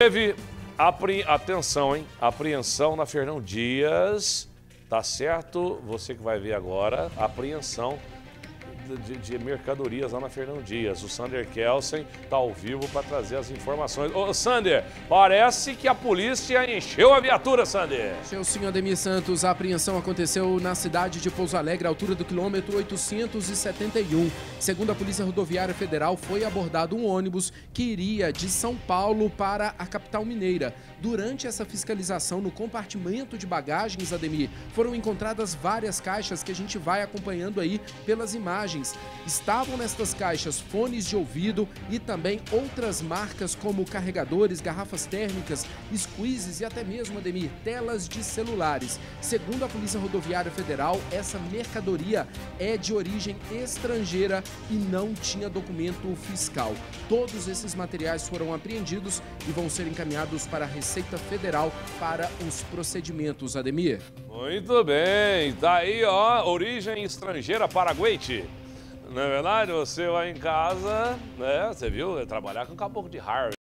Teve atenção, hein? Apreensão na Fernão Dias, tá certo? Você que vai ver agora, apreensão de mercadorias lá na Fernão Dias. O Sander Kelsen tá ao vivo para trazer as informações. Ô, Sander, parece que a polícia encheu a viatura, Sander. Encheu sim, Ademir Santos. A apreensão aconteceu na cidade de Pouso Alegre, à altura do quilômetro 871. Segundo a Polícia Rodoviária Federal, foi abordado um ônibus que iria de São Paulo para a capital mineira. Durante essa fiscalização, no compartimento de bagagens, Ademir, foram encontradas várias caixas que a gente vai acompanhando aí pelas imagens. Estavam nestas caixas fones de ouvido e também outras marcas como carregadores, garrafas térmicas, squeezes e até mesmo, Ademir, telas de celulares. Segundo a Polícia Rodoviária Federal, essa mercadoria é de origem estrangeira e não tinha documento fiscal. Todos esses materiais foram apreendidos e vão ser encaminhados para a Receita Federal para os procedimentos, Ademir. Muito bem, tá aí, ó, origem estrangeira paraguaite. Não é verdade? Você vai em casa, né? Você viu? Trabalhar com caboclo de Harvard.